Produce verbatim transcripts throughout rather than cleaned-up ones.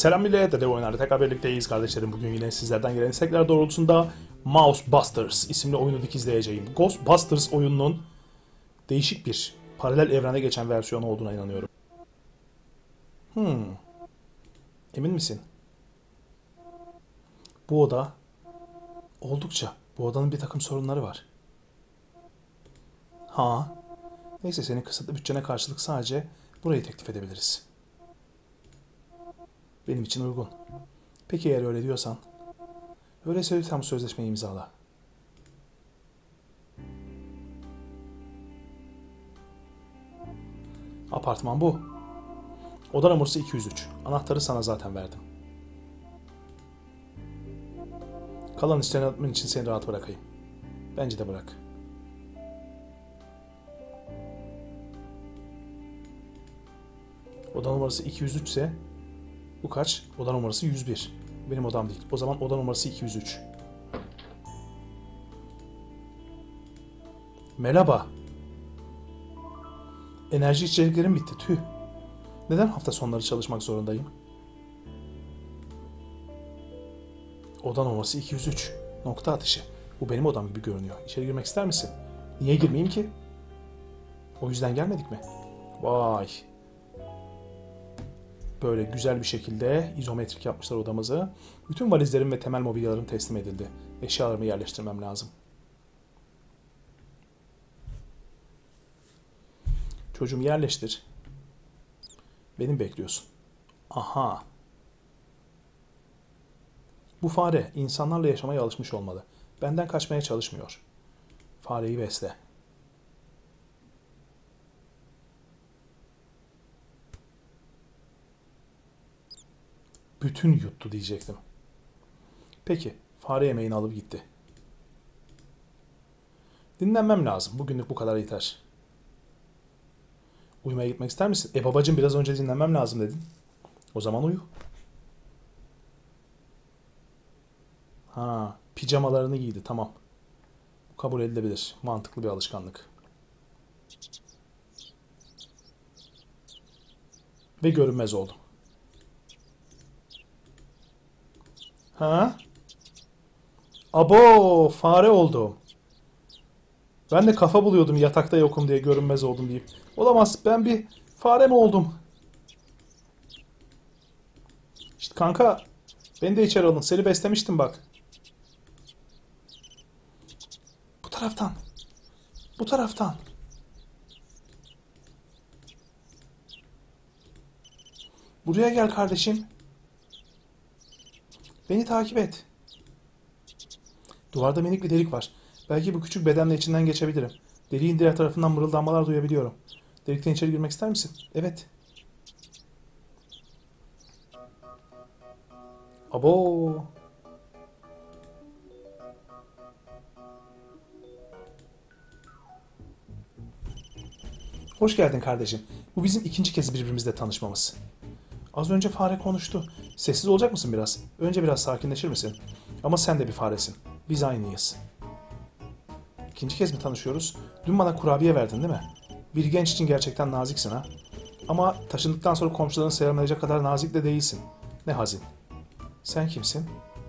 Selam millet, Dede Oyunlar'da tekrar birlikteyiz kardeşlerim. Bugün yine sizlerden gelen istekler doğrultusunda Mousebusters isimli oyunu dikizleyeceğim. Ghostbusters oyununun değişik bir paralel evrene geçen versiyonu olduğuna inanıyorum. Hmm. Emin misin? Bu oda oldukça. Bu odanın bir takım sorunları var. Ha. Neyse, senin kısıtlı bütçene karşılık sadece burayı teklif edebiliriz. Benim için uygun. Peki eğer öyle diyorsan, öyleyse lütfen bu sözleşmeyi imzala. Apartman bu. Oda numarası iki yüz üç. Anahtarı sana zaten verdim. Kalan işlerini yapman için seni rahat bırakayım. Bence de bırak. Oda numarası iki yüz üç ise bu kaç? Oda numarası yüz bir. Benim odam değil. O zaman oda numarası iki yüz üç. Merhaba. Enerji içeriklerim bitti. Tüh. Neden hafta sonları çalışmak zorundayım? Oda numarası iki yüz üç. Nokta atışı. Bu benim odam gibi görünüyor. İçeri girmek ister misin? Niye girmeyeyim ki? O yüzden gelmedik mi? Vay. Böyle güzel bir şekilde izometrik yapmışlar odamızı. Bütün valizlerim ve temel mobilyalarım teslim edildi. Eşyalarımı yerleştirmem lazım. Çocuğum yerleştir. Beni bekliyorsun. Aha. Bu fare insanlarla yaşamaya alışmış olmalı. Benden kaçmaya çalışmıyor. Fareyi besle. Bütün yuttu diyecektim. Peki, fare yemeğini alıp gitti. Dinlenmem lazım. Bugünlük bu kadar yeter. Uyumaya gitmek ister misin? E babacığım, biraz önce dinlenmem lazım dedin. O zaman uyu. Ha, pijamalarını giydi. Tamam. Bu kabul edilebilir. Mantıklı bir alışkanlık. Ve görünmez oldum. Ha? Abo, fare oldum. Ben de kafa buluyordum yatakta yokum diye, görünmez oldum deyip. Olamaz, ben bir fare mi oldum? İşte kanka, beni de içeri alın. Seni beslemiştim bak. Bu taraftan. Bu taraftan. Buraya gel kardeşim. Beni takip et. Duvarda minik bir delik var. Belki bu küçük bedenle içinden geçebilirim. Deliğin diğer tarafından mırıldanmalar duyabiliyorum. Delikten içeri girmek ister misin? Evet. Abo. Hoş geldin kardeşim. Bu bizim ikinci kez birbirimizle tanışmamız. Az önce fare konuştu. Sessiz olacak mısın biraz? Önce biraz sakinleşir misin? Ama sen de bir faresin. Biz aynıyız. İkinci kez mi tanışıyoruz? Dün bana kurabiye verdin değil mi? Bir genç için gerçekten naziksin ha. Ama taşındıktan sonra komşuların selamlayacak kadar nazik de değilsin. Ne hazin. Sen kimsin?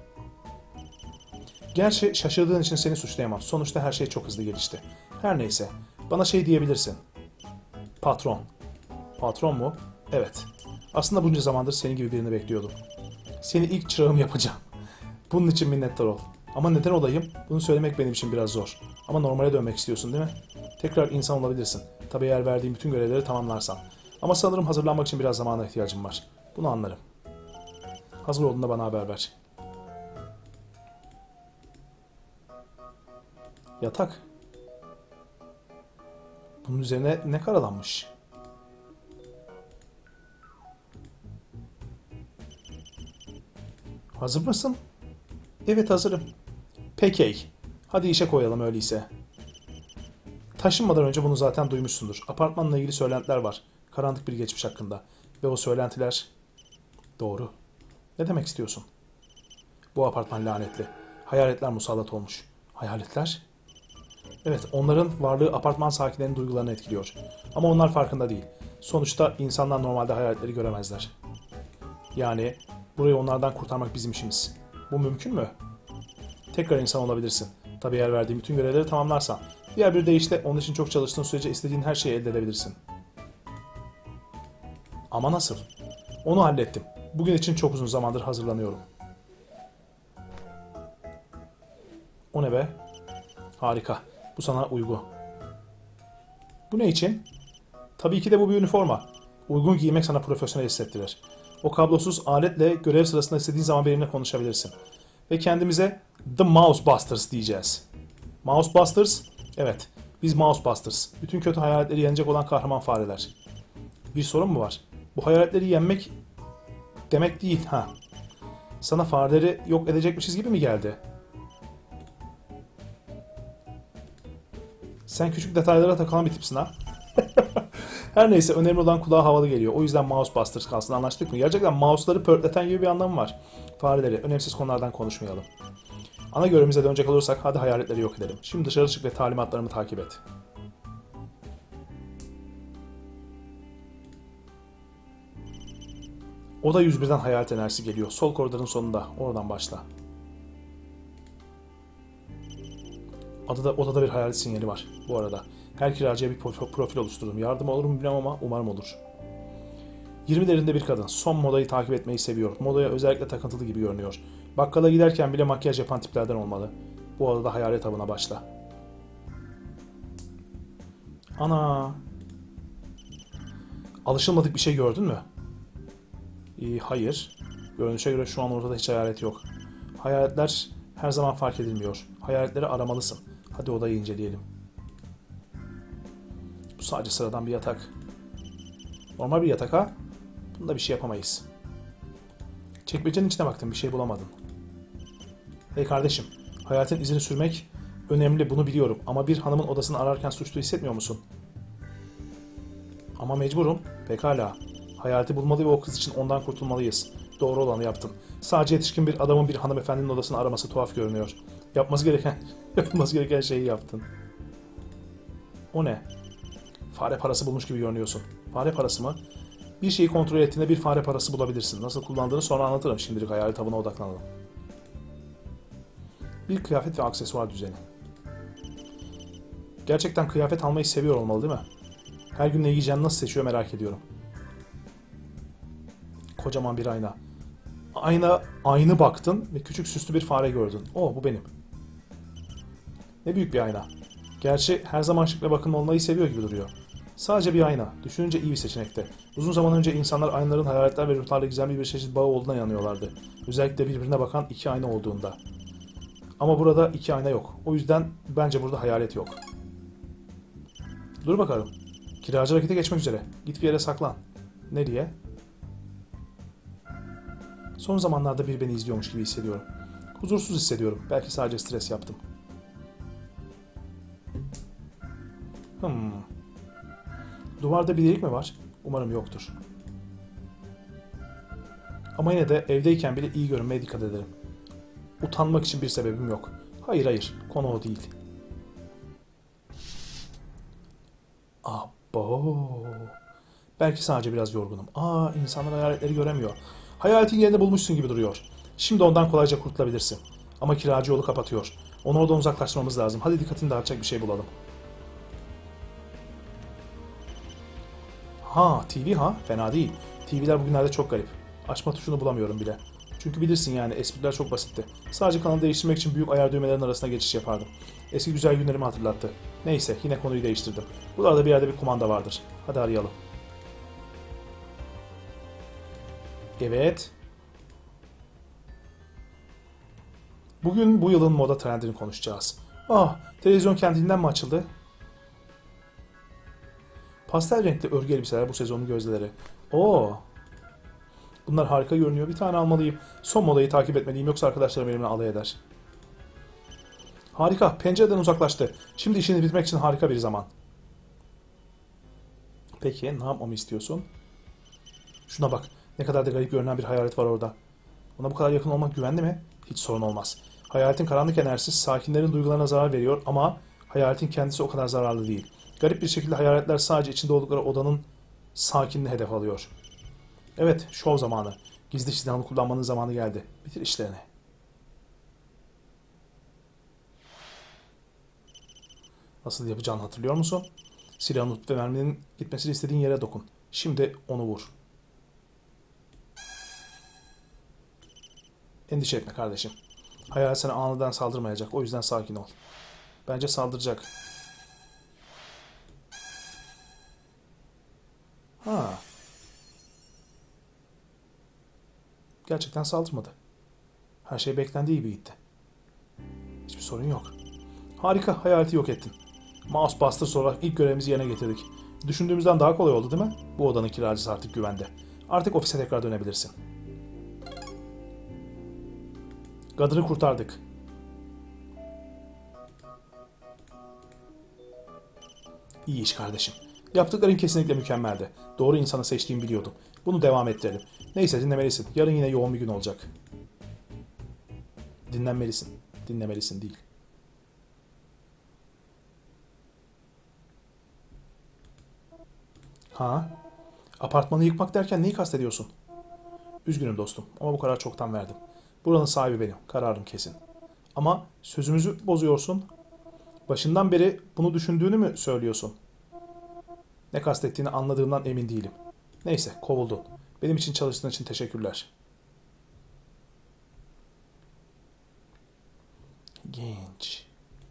Gerçi şaşırdığın için seni suçlayamam. Sonuçta her şey çok hızlı gelişti. Her neyse. Bana şey diyebilirsin. Patron. Patron mu? Evet. Aslında bunca zamandır senin gibi birini bekliyordum. Seni ilk çırağım yapacağım. Bunun için minnettar ol. Ama neden olayım? Bunu söylemek benim için biraz zor. Ama normale dönmek istiyorsun değil mi? Tekrar insan olabilirsin. Tabii eğer verdiğim bütün görevleri tamamlarsan. Ama sanırım hazırlanmak için biraz zamana ihtiyacım var. Bunu anlarım. Hazır olduğunda bana haber ver. Yatak. Bunun üzerine ne karalanmış? Hazır mısın? Evet, hazırım. Peki. Hadi işe koyalım öyleyse. Taşınmadan önce bunu zaten duymuşsundur. Apartmanla ilgili söylentiler var. Karanlık bir geçmiş hakkında. Ve o söylentiler... Doğru. Ne demek istiyorsun? Bu apartman lanetli. Hayaletler musallat olmuş. Hayaletler? Evet, onların varlığı apartman sakinlerinin duygularını etkiliyor. Ama onlar farkında değil. Sonuçta insanlar normalde hayaletleri göremezler. Yani Burayı onlardan kurtarmak bizim işimiz. Bu mümkün mü? Tekrar insan olabilirsin. Tabii eğer verdiğim bütün görevleri tamamlarsan. Diğer bir deyişle onun için çok çalıştığın sürece istediğin her şeyi elde edebilirsin. Ama nasıl? Onu hallettim. Bugün için çok uzun zamandır hazırlanıyorum. O ne be? Harika. Bu sana uygun. Bu ne için? Tabii ki de bu bir üniforma. Uygun giymek sana profesyonel hissettirir. O kablosuz aletle görev sırasında istediğin zaman benimle konuşabilirsin. Ve kendimize The Mousebusters diyeceğiz. Mousebusters? Evet, biz Mousebusters. Bütün kötü hayaletleri yenecek olan kahraman fareler. Bir sorun mu var? Bu hayaletleri yenmek demek değil ha. Sana fareleri yok edecekmişiz gibi mi geldi? Sen küçük detaylara takılan bir tipsin ha. Her neyse önemli olan kulağa havalı geliyor. O yüzden Mousebusters kalsın, anlaştık mı? Gerçekten mouse'ları pörtleten gibi bir anlamı var. Fareleri, önemsiz konulardan konuşmayalım. Ana görevimize dönecek olursak hadi hayaletleri yok edelim. Şimdi dışarı çık ve talimatlarımı takip et. Oda yüz birden hayalet enerjisi geliyor. Sol koridorun sonunda. Oradan başla. Adada, odada bir hayalet sinyali var bu arada. Her kiracıya bir profil oluşturdum. Yardım olur mu bilmem ama umarım olur. yirmilerinde bir kadın. Son modayı takip etmeyi seviyor. Modaya özellikle takıntılı gibi görünüyor. Bakkala giderken bile makyaj yapan tiplerden olmalı. Bu odada hayalet avına başla. Ana. Alışılmadık bir şey gördün mü? Ee, hayır. Görünüşe göre şu an ortada hiç hayalet yok. Hayaletler her zaman fark edilmiyor. Hayaletleri aramalısın. Hadi odayı inceleyelim. Bu sadece sıradan bir yatak. Normal bir yatak ha? Bunda bir şey yapamayız. Çekmecenin içine baktım, bir şey bulamadın. Hey kardeşim, hayatın izini sürmek önemli, bunu biliyorum. Ama bir hanımın odasını ararken suçlu hissetmiyor musun? Ama mecburum. Pekala. Hayaleti bulmalı ve o kız için ondan kurtulmalıyız. Doğru olanı yaptın. Sadece yetişkin bir adamın bir hanımefendinin odasını araması tuhaf görünüyor. Yapması gereken, yapılması gereken şeyi yaptın. O ne? Fare parası bulmuş gibi görünüyorsun. Fare parası mı? Bir şeyi kontrol ettiğinde bir fare parası bulabilirsin. Nasıl kullandığını sonra anlatırım. Şimdilik hayalet avına odaklanalım. Bir kıyafet ve aksesuar düzeni. Gerçekten kıyafet almayı seviyor olmalı değil mi? Her gün ne giyeceğini nasıl seçiyor merak ediyorum. Kocaman bir ayna. Ayna, aynı baktın ve küçük süslü bir fare gördün. Oh, bu benim. Ne büyük bir ayna. Gerçi her zaman şık ve bakımlı olmayı seviyor gibi duruyor. Sadece bir ayna. Düşününce iyi bir seçenekte. Uzun zaman önce insanlar aynaların hayaletler ve ruhlarla gizemli bir çeşit bağı olduğuna inanıyorlardı. Özellikle birbirine bakan iki ayna olduğunda. Ama burada iki ayna yok. O yüzden bence burada hayalet yok. Dur bakalım. Kiracı harekete geçmek üzere. Git bir yere saklan. Nereye? Son zamanlarda biri beni izliyormuş gibi hissediyorum. Huzursuz hissediyorum. Belki sadece stres yaptım. Hmm. Duvarda bir delik mi var? Umarım yoktur. Ama yine de evdeyken bile iyi görünmeye dikkat ederim. Utanmak için bir sebebim yok. Hayır hayır, konu o değil. Abo. Belki sadece biraz yorgunum. Aa, insanlar hayaletleri göremiyor. Hayaletin yerini bulmuşsun gibi duruyor. Şimdi ondan kolayca kurtulabilirsin. Ama kiracı yolu kapatıyor. Onu oradan uzaklaştırmamız lazım. Hadi dikkatini dağıtacak bir şey bulalım. Ha, T V ha? Fena değil. T V'ler bugünlerde çok garip. Açma tuşunu bulamıyorum bile. Çünkü bilirsin yani, espriler çok basitti. Sadece kanalı değiştirmek için büyük ayar düğmelerinin arasına geçiş yapardım. Eski güzel günlerimi hatırlattı. Neyse, yine konuyu değiştirdim. Buralarda bir yerde bir kumanda vardır. Hadi arayalım. Evet. Bugün bu yılın moda trendini konuşacağız. Ah, televizyon kendinden mi açıldı? Pastel renkli örgü elbiseler bu sezonun gözdeleri. Oo. Bunlar harika görünüyor. Bir tane almalıyım. Son modayı takip etmeliyim, yoksa arkadaşlarım benimle alay eder. Harika. Pencereden uzaklaştı. Şimdi işini bitirmek için harika bir zaman. Peki ne yapmamı istiyorsun? Şuna bak. Ne kadar da garip görünen bir hayalet var orada. Ona bu kadar yakın olmak güvenli mi? Hiç sorun olmaz. Hayaletin karanlık enerjisi sakinlerin duygularına zarar veriyor ama hayaletin kendisi o kadar zararlı değil. Garip bir şekilde hayaletler sadece içinde oldukları odanın sakinliğini hedef alıyor. Evet, şov zamanı. Gizli silahını kullanmanın zamanı geldi. Bitir işlerini. Nasıl yapacağını hatırlıyor musun? Silahını tut ve merminin gitmesini istediğin yere dokun. Şimdi onu vur. Endişe etme kardeşim. Hayal sana aniden saldırmayacak. O yüzden sakin ol. Bence saldıracak. Ha. Gerçekten saldırmadı. Her şey beklendiği gibi gitti. Hiçbir sorun yok. Harika, hayaleti yok ettin. Mouse Buster olarak ilk görevimizi yerine getirdik. Düşündüğümüzden daha kolay oldu değil mi? Bu odanın kiracısı artık güvende. Artık ofise tekrar dönebilirsin. Gadır'ı kurtardık. İyi iş kardeşim. Yaptıkların kesinlikle mükemmeldi. Doğru insanı seçtiğimi biliyordum. Bunu devam ettirelim. Neyse dinlemelisin. Yarın yine yoğun bir gün olacak. Dinlenmelisin. Dinlemelisin değil. Ha? Apartmanı yıkmak derken neyi kastediyorsun? Üzgünüm dostum ama bu kararı çoktan verdim. Buranın sahibi benim. Kararım kesin. Ama sözümüzü bozuyorsun. Başından beri bunu düşündüğünü mü söylüyorsun? Ne kastettiğini anladığımdan emin değilim. Neyse, kovuldun. Benim için çalıştığın için teşekkürler. Genç.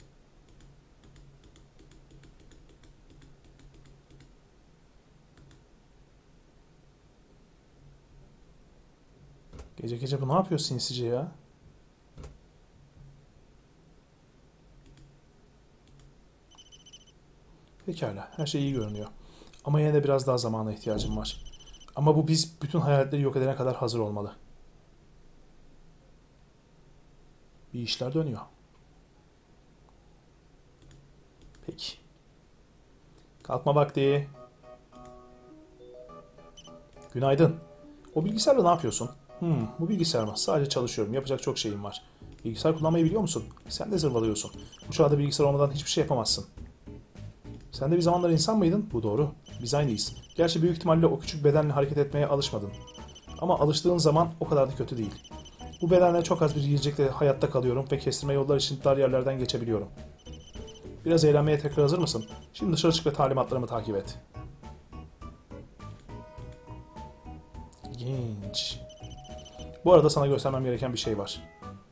Gece gece bu ne yapıyor sinsice ya? Pekala, her şey iyi görünüyor. Ama yine de biraz daha zamana ihtiyacım var. Ama bu biz bütün hayaletleri yok edene kadar hazır olmalı. Bir işler dönüyor. Peki. Kalkma vakti. Günaydın. O bilgisayarla ne yapıyorsun? Hmm, bu bilgisayar mı? Sadece çalışıyorum. Yapacak çok şeyim var. Bilgisayar kullanmayı biliyor musun? Sen de zırvalıyorsun. Bu çağda bilgisayar olmadan hiçbir şey yapamazsın. Sen de bir zamanlar insan mıydın? Bu doğru. Biz aynıyız. Gerçi büyük ihtimalle o küçük bedenle hareket etmeye alışmadın. Ama alıştığın zaman o kadar da kötü değil. Bu bedenle çok az bir yiyecekle hayatta kalıyorum ve kestirme yollar için dar yerlerden geçebiliyorum. Biraz eğlenmeye tekrar hazır mısın? Şimdi dışarı çık ve talimatlarımı takip et. Genç. Bu arada sana göstermem gereken bir şey var.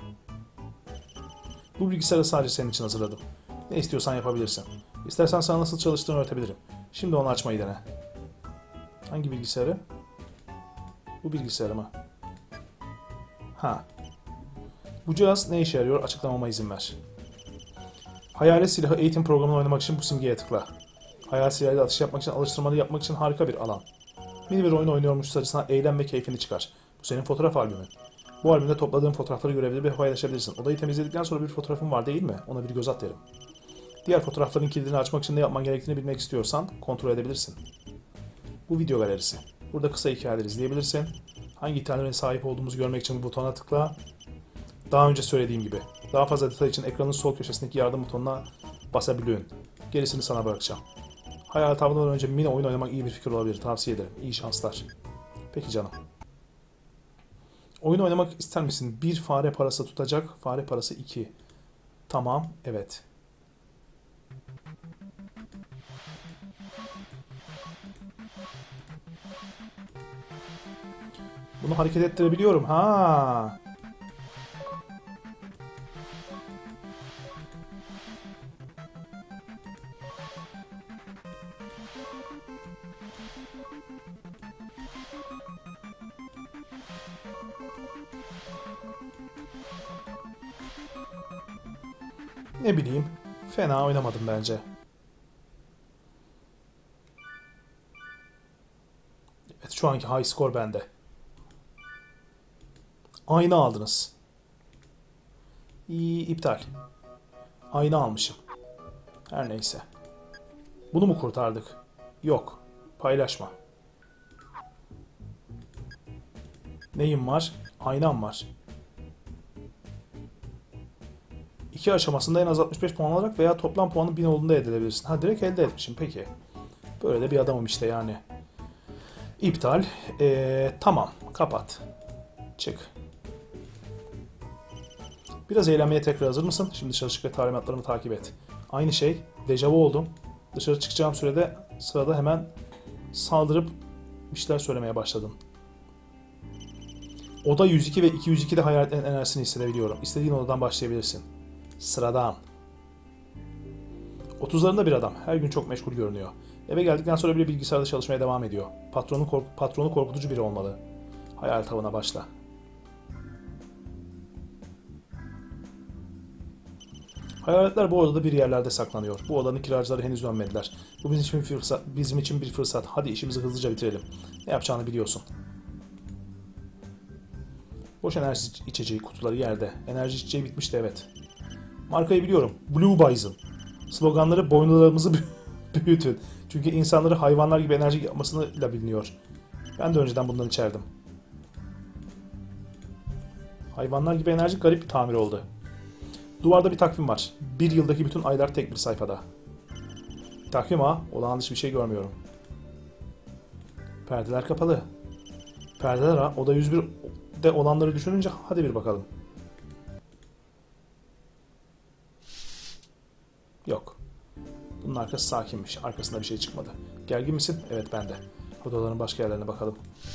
Bu bilgisayarı sadece senin için hazırladım. Ne istiyorsan yapabilirsin. İstersen sana nasıl çalıştığını öğretebilirim. Şimdi onu açmayı dene. Hangi bilgisayarı? Bu bilgisayarı mı? Ha. Bu cihaz ne işe yarıyor? Açıklamama izin ver. Hayalet silahı eğitim programını oynamak için bu simgeye tıkla. Hayalet silahıyla atış yapmak için, alıştırmalı yapmak için harika bir alan. Mini bir oyun oynuyormuş açısından eğlen ve keyfini çıkar. Bu senin fotoğraf albümün. Bu albümde topladığın fotoğrafları görebilir ve paylaşabilirsin. Odayı temizledikten sonra bir fotoğrafın var değil mi? Ona bir göz at derim. Diğer fotoğrafların kilidini açmak için ne yapman gerektiğini bilmek istiyorsan kontrol edebilirsin. Bu video galerisi. Burada kısa hikayeler izleyebilirsin. Hangi hikayelere sahip olduğumuzu görmek için bu butona tıkla. Daha önce söylediğim gibi. Daha fazla detay için ekranın sol köşesindeki yardım butonuna basabiliyorsun. Gerisini sana bırakacağım. Hayal tavladan önce mini oyun oynamak iyi bir fikir olabilir. Tavsiye ederim. İyi şanslar. Peki canım. Oyun oynamak ister misin? Bir fare parası tutacak. Fare parası iki. Tamam. Evet. Bunu hareket ettirebiliyorum. Ha. Ne bileyim. Fena oynamadım bence. Evet, şu anki high score bende. Ayna aldınız. İyi, iptal. Ayna almışım. Her neyse. Bunu mu kurtardık? Yok. Paylaşma. Neyim var? Aynam var. İki aşamasında en az altmış beş puan alarak veya toplam puanı bin olduğunda elde edebilirsin. Ha, direkt elde etmişim. Peki. Böyle de bir adamım işte yani. İptal. Ee, tamam. Kapat. Çık. Biraz eğlenmeye tekrar hazır mısın? Şimdi dışarı çık ve talimatlarımı takip et. Aynı şey. Dejavu oldum. Dışarı çıkacağım sürede sırada hemen saldırıp bir şeyler söylemeye başladın. Oda yüz iki ve iki yüz ikide hayaletlerin enerjisini hissedebiliyorum. İstediğin odadan başlayabilirsin. Sıradan. otuzlarında bir adam. Her gün çok meşgul görünüyor. Eve geldikten sonra bile bilgisayarda çalışmaya devam ediyor. Patronu, kork patronu korkutucu biri olmalı. Hayalet avına başla. Hayaletler bu odada bir yerlerde saklanıyor. Bu odanın kiracıları henüz dönmediler. Bu bizim için bir fırsat. Bizim için bir fırsat. Hadi işimizi hızlıca bitirelim. Ne yapacağını biliyorsun. Boş enerji içeceği kutuları yerde. Enerji içeceği bitmişti, evet. Markayı biliyorum. Blue Bison. Sloganları boynularımızı büyütün. Çünkü insanları hayvanlar gibi enerji yapmasıyla biliniyor. Ben de önceden bundan içerdim. Hayvanlar gibi enerji garip bir tamir oldu. Duvarda bir takvim var. Bir yıldaki bütün aylar tek bir sayfada. Takvim ha, olağan dışı bir şey görmüyorum. Perdeler kapalı. Perdeler ha, oda yüz birde olanları düşününce hadi bir bakalım. Yok. Bunun arkası sakinmiş. Arkasında bir şey çıkmadı. Gergin misin? Evet, ben de. Odaların başka yerlerine bakalım.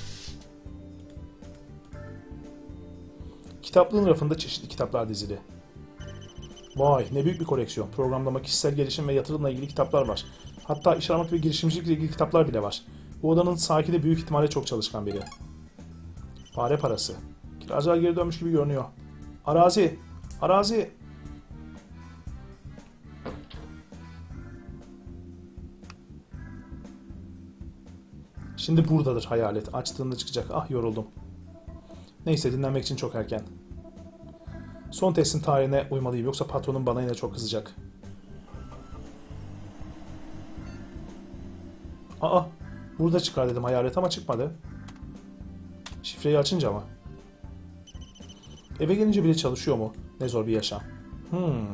Kitaplığın rafında çeşitli kitaplar dizili. Vay, ne büyük bir koleksiyon. Programlama, kişisel gelişim ve yatırımla ilgili kitaplar var. Hatta iş aramak ve girişimcilikle ilgili kitaplar bile var. Bu odanın sakini büyük ihtimalle çok çalışkan biri. Fare parası. Kiracılar geri dönmüş gibi görünüyor. Arazi! Arazi! Şimdi buradadır hayalet. Açtığında çıkacak. Ah, yoruldum. Neyse, dinlenmek için çok erken. Son testin tarihine uymalıyım. Yoksa patronum bana yine çok kızacak. Aa! Burada çıkar dedim hayalet ama çıkmadı. Şifreyi açınca mı? Eve gelince bile çalışıyor mu? Ne zor bir yaşam. Hmm.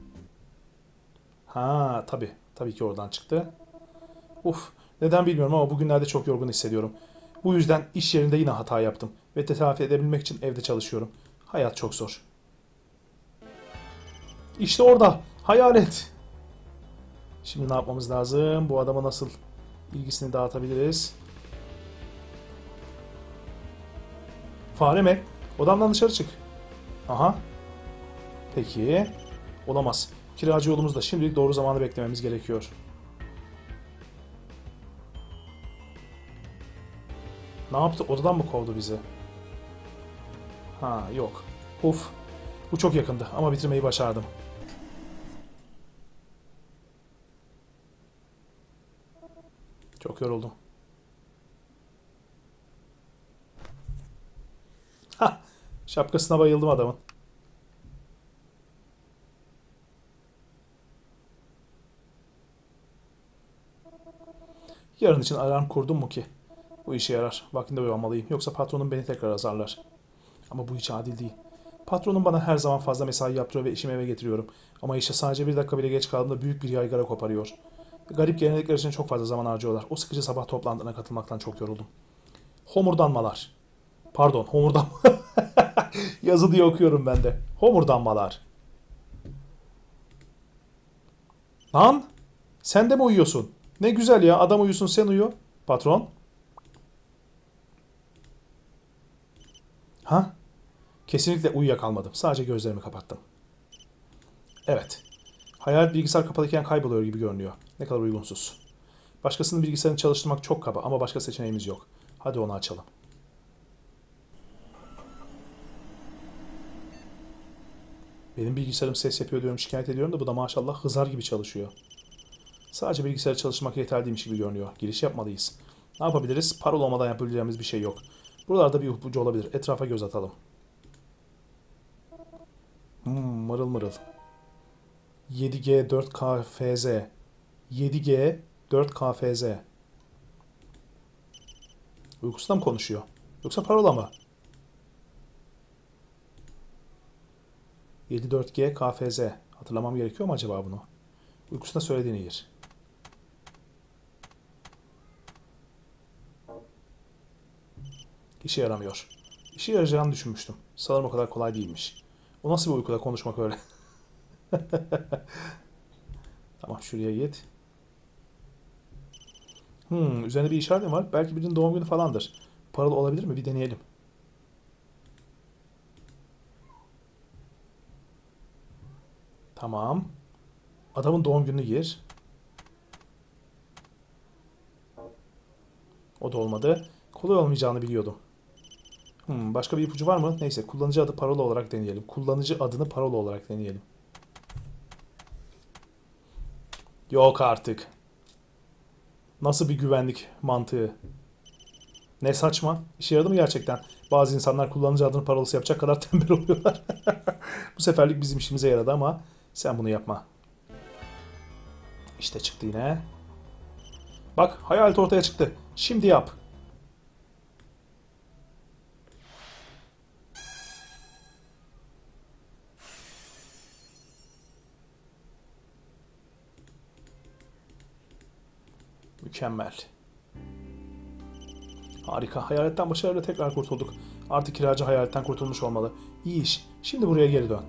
Ha, tabii. Tabii ki oradan çıktı. Uf. Neden bilmiyorum ama bugünlerde çok yorgun hissediyorum. Bu yüzden iş yerinde yine hata yaptım. Ve telafi edebilmek için evde çalışıyorum. Hayat çok zor. İşte orada. Hayalet. Şimdi ne yapmamız lazım? Bu adama nasıl ilgisini dağıtabiliriz? Fare mi? Odamdan dışarı çık. Aha. Peki. Olamaz. Kiracı yolumuzda. Şimdilik doğru zamanı beklememiz gerekiyor. Ne yaptı? Odadan mı kovdu bizi? Ha, yok. Uf. Bu çok yakındı ama bitirmeyi başardım. Çok yoruldum. Ha, şapkasına bayıldım adamın. Yarın için alarm kurdum mu ki? Bu işe yarar. Vaktinde uyanmalıyım. Yoksa patronum beni tekrar azarlar. Ama bu hiç adil değil. Patronum bana her zaman fazla mesai yaptırıyor ve işimi eve getiriyorum. Ama işe sadece bir dakika bile geç kaldığımda büyük bir yaygara koparıyor. Garip gelenekler için çok fazla zaman harcıyorlar. O sıkıcı sabah toplantına katılmaktan çok yoruldum. Homurdanmalar. Pardon, homurdanma. Yazı diye okuyorum ben de. Homurdanmalar. Lan! Sen de mi uyuyorsun? Ne güzel ya, adam uyusun sen uyu. Patron. Ha? Kesinlikle uyuyakalmadım. Sadece gözlerimi kapattım. Evet. Hayalet bilgisayar kapalıyken kayboluyor gibi görünüyor. Ne kadar uygunsuz. Başkasının bilgisayarını çalıştırmak çok kaba ama başka seçeneğimiz yok. Hadi onu açalım. Benim bilgisayarım ses yapıyor diyorum, şikayet ediyorum da bu da maşallah hızar gibi çalışıyor. Sadece bilgisayarı çalıştırmak yeterli değilmiş gibi görünüyor. Giriş yapmalıyız. Ne yapabiliriz? Parola olmadan yapabileceğimiz bir şey yok. Buralarda bir ipucu olabilir. Etrafa göz atalım. Hmm, mırıl mırıl. yedi G dört K F Z. yedi G dört K F Z. Uykusunda mı konuşuyor? Yoksa parola mı? yedi dört G K F Z. Hatırlamam gerekiyor mu acaba bunu? Uykusunda söylediğini yer. İşe yaramıyor. İşe İşe yarayacağını düşünmüştüm. Sanırım o kadar kolay değilmiş. O nasıl bir uykuda konuşmak öyle? Tamam, şuraya git. Hmm, üzerinde bir işaret mi var? Belki birinin doğum günü falandır. Paralı olabilir mi? Bir deneyelim. Tamam. Adamın doğum gününü gir. O da olmadı. Kolay olmayacağını biliyordum. Hmm, başka bir ipucu var mı? Neyse, kullanıcı adı parola olarak deneyelim. Kullanıcı adını parola olarak deneyelim. Yok artık. Nasıl bir güvenlik mantığı? Ne saçma. İşe yaradı mı gerçekten? Bazı insanlar kullanıcı adını parolası yapacak kadar tembel oluyorlar. Bu seferlik bizim işimize yaradı ama sen bunu yapma. İşte çıktı yine. Bak, hayalet ortaya çıktı. Şimdi yap. Mükemmel. Harika. Hayaletten başarıyla tekrar kurtulduk. Artık kiracı hayaletten kurtulmuş olmalı. İyi iş. Şimdi buraya geri dön.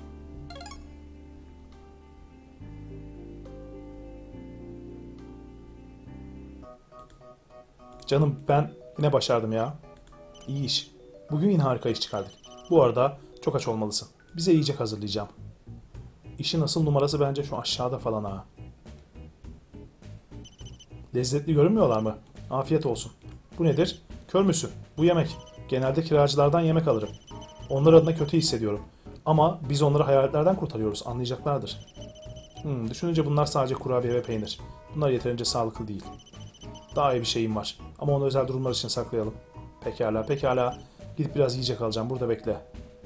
Canım, ben yine başardım ya. İyi iş. Bugün yine harika iş çıkardık. Bu arada çok aç olmalısın. Bize yiyecek hazırlayacağım. İşin asıl numarası bence şu aşağıda falan ha. Lezzetli görünmüyorlar mı? Afiyet olsun. Bu nedir? Kör müsün? Bu yemek. Genelde kiracılardan yemek alırım. Onlar adına kötü hissediyorum. Ama biz onları hayaletlerden kurtarıyoruz. Anlayacaklardır. Hmm, düşününce bunlar sadece kurabiye ve peynir. Bunlar yeterince sağlıklı değil. Daha iyi bir şeyim var. Ama onu özel durumlar için saklayalım. Pekala, pekala. Gidip biraz yiyecek alacağım. Burada bekle.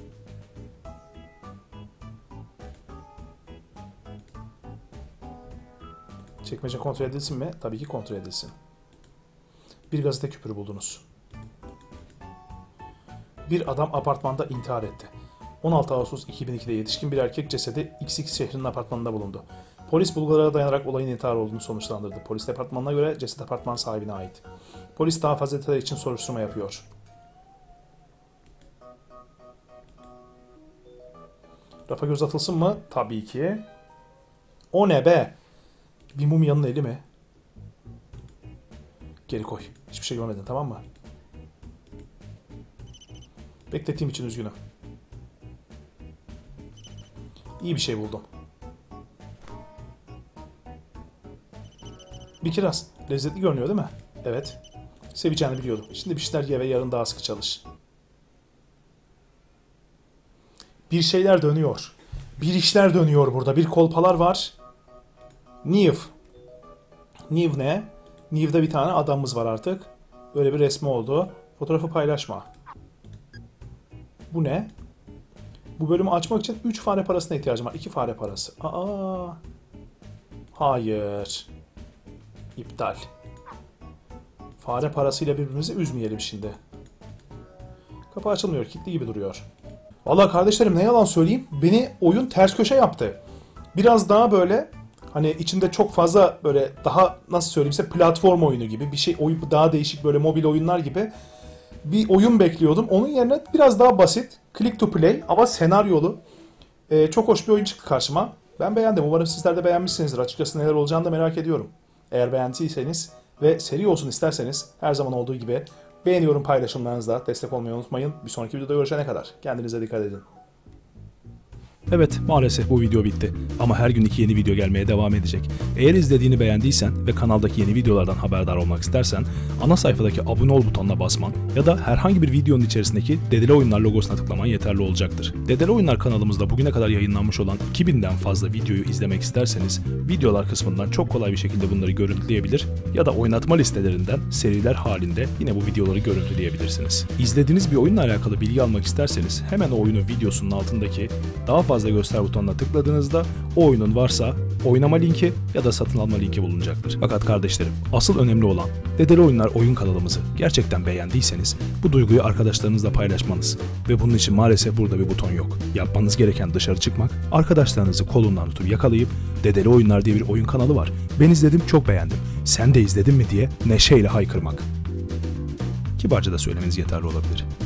Çekmece kontrol edilsin mi? Tabii ki kontrol edilsin. Bir gazete küpürü buldunuz. Bir adam apartmanda intihar etti. on altı Ağustos iki bin ikide yetişkin bir erkek cesedi X X şehrinin apartmanında bulundu. Polis bulgulara dayanarak olayın intihar olduğunu sonuçlandırdı. Polis departmanına göre ceset apartman sahibine ait. Polis daha fazla detaylar için soruşturma yapıyor. Rafa göz atılsın mı? Tabii ki. O ne be? Bir mumyanın eli mi? Geri koy. Hiçbir şey görmedin, tamam mı? Beklettiğim için üzgünüm. İyi bir şey buldum. Bir kiraz. Lezzetli görünüyor değil mi? Evet. Seveceğini biliyordum. Şimdi bir şeyler ye ve yarın daha sıkı çalış. Bir şeyler dönüyor. Bir işler dönüyor burada. Bir kolpalar var. Niv. Niv ne? Niv'de bir tane adamımız var artık. Böyle bir resmi oldu. Fotoğrafı paylaşma. Bu ne? Bu bölümü açmak için üç fare parasına ihtiyacım var. iki fare parası. Aa. Hayır. İptal. Fare parasıyla birbirimizi üzmeyelim şimdi. Kapı açılmıyor. Kilitli gibi duruyor. Vallahi kardeşlerim, ne yalan söyleyeyim. Beni oyun ters köşe yaptı. Biraz daha böyle hani içinde çok fazla böyle daha nasıl söyleyeyimse platform oyunu gibi bir şey, oyun daha değişik böyle mobil oyunlar gibi bir oyun bekliyordum. Onun yerine biraz daha basit, click to play ama senaryolu ee, çok hoş bir oyun çıktı karşıma. Ben beğendim. Umarım sizler de beğenmişsinizdir. Açıkçası neler olacağını da merak ediyorum. Eğer beğendiyseniz ve seri olsun isterseniz her zaman olduğu gibi beğeniyorum paylaşımlarınızla destek olmayı unutmayın. Bir sonraki videoda görüşene kadar kendinize dikkat edin. Evet, maalesef bu video bitti. Ama her gün iki yeni video gelmeye devam edecek. Eğer izlediğini beğendiysen ve kanaldaki yeni videolardan haberdar olmak istersen ana sayfadaki abone ol butonuna basman ya da herhangi bir videonun içerisindeki Dedele Oyunlar logosuna tıklaman yeterli olacaktır. Dedele Oyunlar kanalımızda bugüne kadar yayınlanmış olan iki binden fazla videoyu izlemek isterseniz videolar kısmından çok kolay bir şekilde bunları görüntüleyebilir ya da oynatma listelerinden seriler halinde yine bu videoları görüntüleyebilirsiniz. İzlediğiniz bir oyunla alakalı bilgi almak isterseniz hemen o oyunun videosunun altındaki daha fazla fazla göster butonuna tıkladığınızda o oyunun varsa oynama linki ya da satın alma linki bulunacaktır. Fakat kardeşlerim, asıl önemli olan Dedele Oyunlar oyun kanalımızı gerçekten beğendiyseniz bu duyguyu arkadaşlarınızla paylaşmanız ve bunun için maalesef burada bir buton yok. Yapmanız gereken dışarı çıkmak, arkadaşlarınızı kolundan tutup yakalayıp Dedele Oyunlar diye bir oyun kanalı var. Ben izledim, çok beğendim. Sen de izledin mi diye neşeyle haykırmak. Kibarca da söylemeniz yeterli olabilir.